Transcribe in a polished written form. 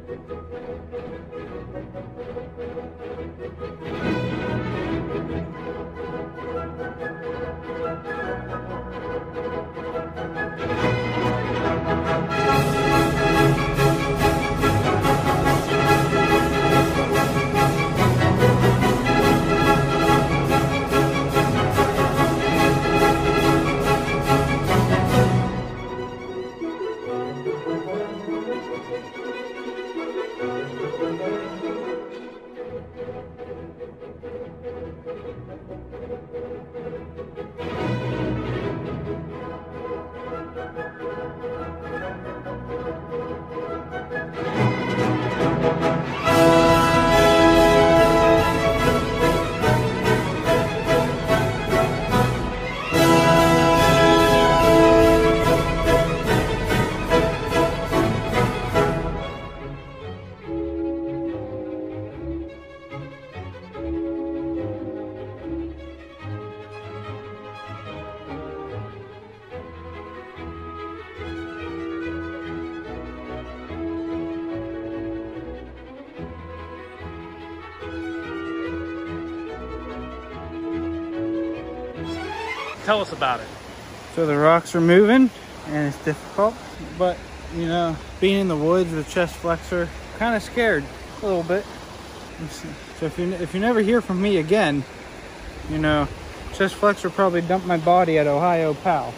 Tell us about it. So the rocks are moving and it's difficult, but you know, being in the woods with chest flexor, kind of scared a little bit. So if you never hear from me again, you know, chest flexor probably dumped my body at Ohiopyle.